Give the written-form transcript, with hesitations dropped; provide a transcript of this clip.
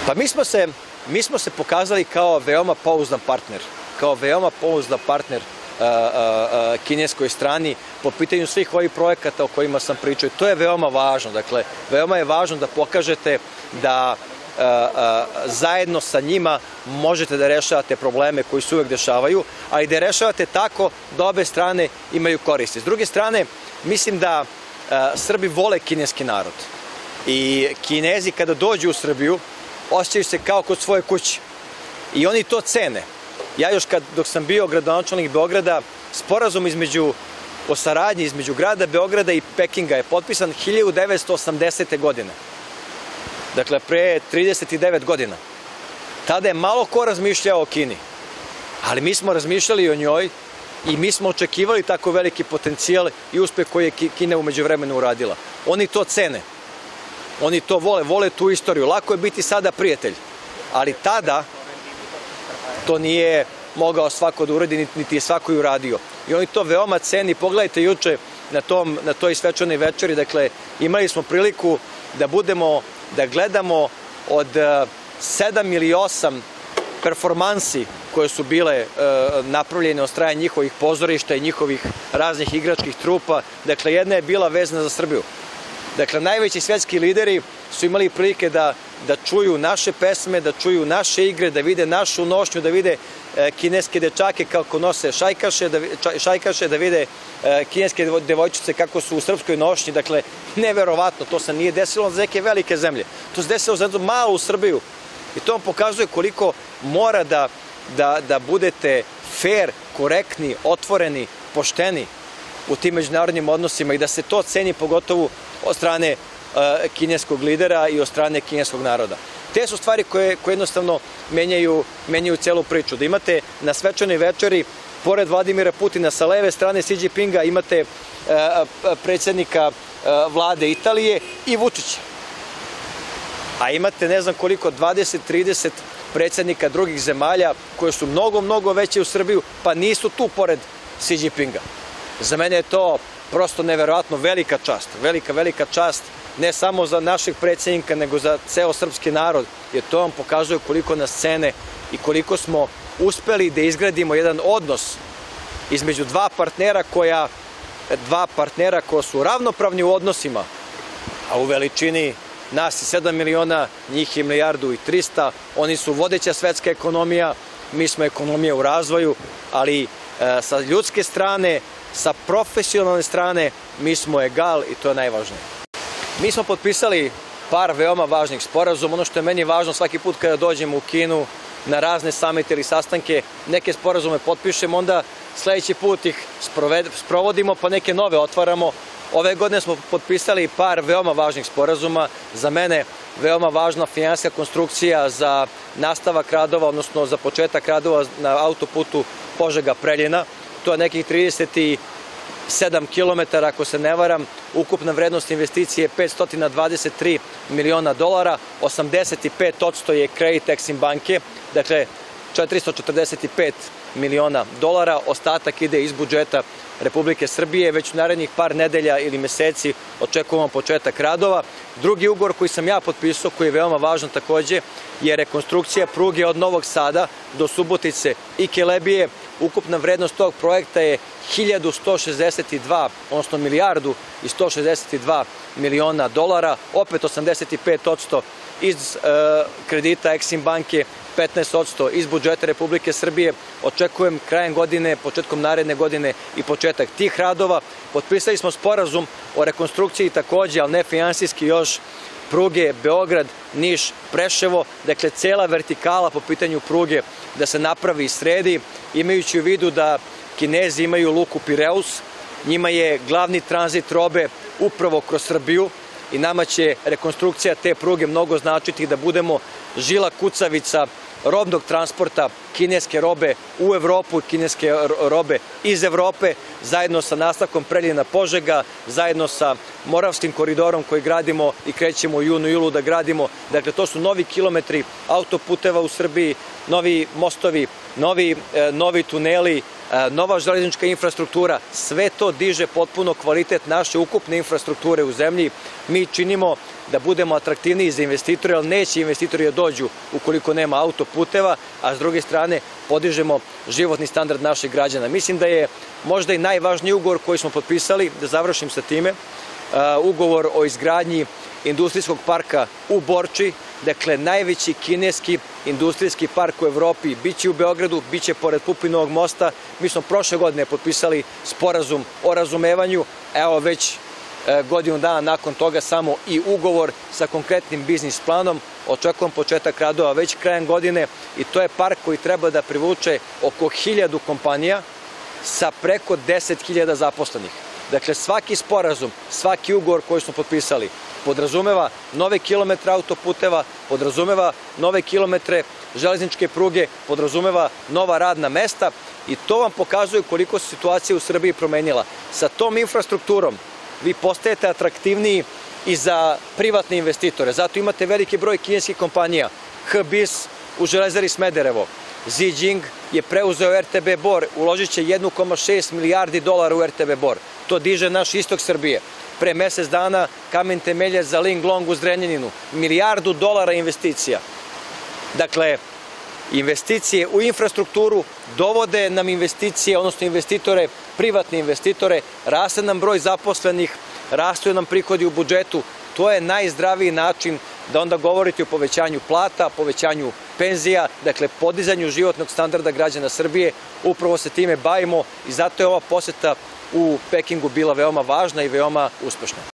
Pa mi smo se pokazali kao veoma pouzdan partner, kineskoj strani po pitanju svih ovih projekata o kojima sam pričao. I to je veoma važno. Dakle, veoma je važno da pokažete da zajedno sa njima možete da rešavate probleme koji se uvek dešavaju, ali da rešavate tako da obe strane imaju koristi. S druge strane, mislim da Srbi vole kineski narod i Kinezi kada dođu u Srbiju osjećaju se kao kod svoje kuće i oni to cene. Ja još dok sam bio gradonačelnik Beograda, sporazum o saradnji između grada Beograda i Pekinga je potpisan 1980. godine. Dakle, pre 39 godina. Tada je malo ko razmišljao o Kini, ali mi smo razmišljali o njoj i mi smo očekivali tako veliki potencijal i uspeh koji je Kina u međuvremenu uradila. Oni to cene, oni to vole tu istoriju. Lako je biti sada prijatelj, ali tada to nije mogao svako da uradi, niti je svako i uradio. I oni to veoma ceni. Pogledajte juče na toj svečanoj večeri, dakle, imali smo priliku da gledamo od 7 ili 8 performansi koje su bile napravljene od strane njihovih pozorišta i njihovih raznih igračkih trupa. Dakle, jedna je bila vezana za Srbiju. Dakle, najveći svetski lideri su imali prilike da čuju naše pesme, da čuju naše igre, da vide našu nošnju, da vide kineske dečake kako nose šajkaše, da vide kineske devojčice kako su u srpskoj nošnji. Dakle, neverovatno, to se nije desilo za neke velike zemlje. To se desilo za jednu malu Srbiju. I to vam pokazuje koliko mora da budete fair, korektni, otvoreni, pošteni u tim međunarodnim odnosima i da se to ceni pogotovo od strane kineskog lidera i od strane kineskog naroda. Te su stvari koje jednostavno menjaju celu priču. Da imate na svečanoj večeri, pored Vladimira Putina, sa leve strane Xi Jinpinga imate predsjednika vlade Italije i Vučića. A imate ne znam koliko, 20-30 predsjednika drugih zemalja koje su mnogo veće u Srbiju, pa nisu tu pored Xi Jinpinga. Za mene je to prosto neverovatno velika čast, velika čast, ne samo za našeg predsjednika, nego za ceo srpski narod, jer to vam pokazuje koliko nas cene i koliko smo uspeli da izgradimo jedan odnos između dva partnera koja su ravnopravni u odnosima, a u veličini nas je 7 miliona, njih je 1,3 milijarde, oni su vodeća svetska ekonomija, mi smo ekonomija u razvoju, ali sa ljudske strane, sa profesionalne strane, mi smo egal i to je najvažnije. Mi smo potpisali par veoma važnih sporazuma. Ono što je meni važno svaki put kada dođemo u Kinu na razne samite ili sastanke, neke sporazume potpišemo, onda sledeći put ih sprovodimo pa neke nove otvaramo. Ove godine smo potpisali par veoma važnih sporazuma. Za mene veoma važna finansijska konstrukcija za nastavak radova, odnosno za početak radova na autoputu Požega-Preljina. To je nekih 37 km, ako se ne varam. Ukupna vrednost investicije je $523 miliona, 85% je kredit Exim banke, dakle $445 miliona, ostatak ide iz budžeta Republike Srbije. Već u narednih par nedelja ili meseci očekujemo početak radova. Drugi ugovor koji sam ja potpisao, koji je veoma važan takođe, je rekonstrukcija pruge od Novog Sada do Subotice i Kelebije. Ukupna vrednost tog projekta je 1162, odnosno $1,162 miliona, opet 85% iz kredita Exim banke, 15% iz budžeta Republike Srbije. Očekujem krajem godine, početkom naredne godine i početak tih radova. Potpisali smo sporazum o rekonstrukciji takođe, ali ne finansijski još, pruge Beograd, Niš, Preševo, dakle cela vertikala po pitanju pruge da se napravi i sredi, imajući u vidu da Kinezi imaju luku Pireus, njima je glavni tranzit robe upravo kroz Srbiju i nama će rekonstrukcija te pruge mnogo značiti da budemo žila kucavica robnog transporta kineske robe u Evropu, kineske robe iz Evrope, zajedno sa nastavkom Preljina-Požega, zajedno sa Moravskim koridorom koji gradimo i krećemo u junu-julu da gradimo. Dakle, to su novi kilometri autoputeva u Srbiji, novi mostovi, novi tuneli, nova železnička infrastruktura, sve to diže potpuno kvalitet naše ukupne infrastrukture u zemlji. Mi činimo da budemo atraktivniji za investitore, ali neće investitori da dođu ukoliko nema autoputeva, a s druge strane podižemo životni standard naših građana. Mislim da je možda i najvažniji ugovor koji smo potpisali, da završim sa time, ugovor o izgradnji industrijskog parka u Borči, dakle najveći kineski industrijski park u Evropi, biće u Beogradu, biće pored Pupinovog mosta. Mi smo prošle godine potpisali sporazum o razumevanju, evo već godinu dana nakon toga samo i ugovor sa konkretnim biznis planom. Očekujem početak radova već krajem godine i to je park koji treba da privuče oko 1000 kompanija sa preko 10.000 zaposlenih. Dakle, svaki sporazum, svaki ugovor koji smo potpisali podrazumeva nove kilometre autoputeva, podrazumeva nove kilometre železničke pruge, podrazumeva nova radna mesta i to vam pokazuje koliko se situacija u Srbiji promenila. Sa tom infrastrukturom vi postajete atraktivniji i za privatne investitore. Zato imate veliki broj kineskih kompanija. HBIS u Železari Smederevo. Zijing je preuzeo RTB Bor, uložit će 1,6 milijardi dolara u RTB Bor. To diže naš istok Srbije. Pre mesec dana kamen temeljac za Linglong u Zrenjaninu. $1 milijardu investicija. Dakle, investicije u infrastrukturu dovode nam investicije, odnosno investitore, privatne investitore, raste nam broj zaposlenih, rastu nam prihodi u budžetu. To je najzdraviji način da onda govorite o povećanju plata, povećanju penzija, dakle podizanju životnog standarda građana Srbije. Upravo se time bavimo i zato je ova poseta u Pekingu bila veoma važna i veoma uspešna.